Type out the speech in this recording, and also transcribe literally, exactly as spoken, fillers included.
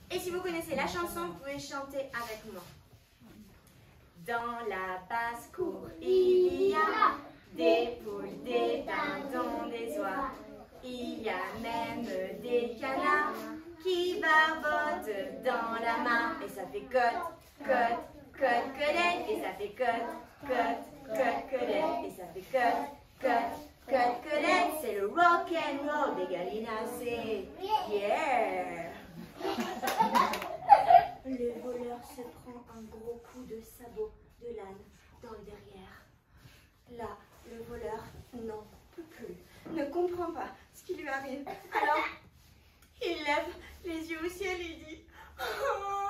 Et si vous connaissez la chanson, vous pouvez chanter avec moi. Dans la basse-cour, il y a des poules, des dindons, des oies. Il y a même des canards qui barbotent dans la main. Et ça fait cote, cote, cote, colette. Et ça fait cote, cote, cote, colette. Et ça fait cote, cote, cote, colette. C'est le rock and roll des gallinacés. Yeah! Le voleur se prend un gros coup de sabot de l'âne dans le derrière. Là, le voleur n'en peut plus, ne comprend pas ce qui lui arrive. Alors, il lève les yeux au ciel et dit « Oh,